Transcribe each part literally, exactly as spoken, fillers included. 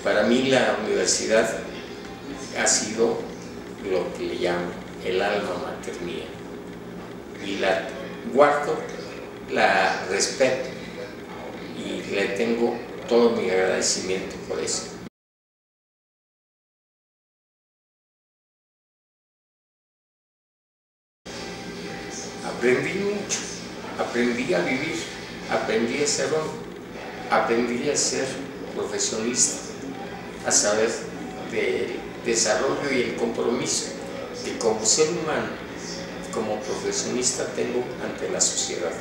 Para mí la universidad ha sido lo que le llamo el alma mater mía, y la guardo, la respeto y le tengo todo mi agradecimiento por eso. Aprendí mucho, aprendí a vivir, aprendí a ser hombre, aprendí a ser profesionista, a saber del desarrollo y el compromiso que como ser humano, como profesionista tengo ante la sociedad.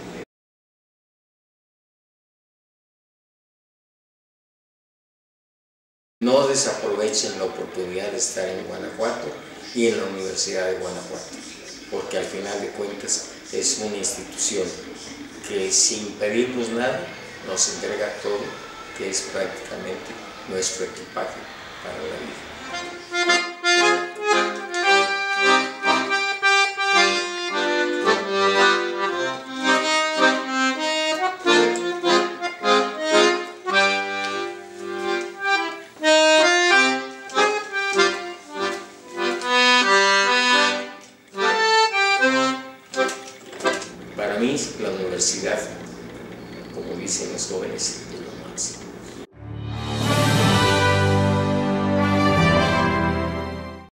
No desaprovechen la oportunidad de estar en Guanajuato y en la Universidad de Guanajuato, porque al final de cuentas es una institución que sin pedirnos nada nos entrega todo, que es prácticamente nuestro equipaje para la vida. Para mí, la universidad, como dicen los jóvenes, es lo máximo.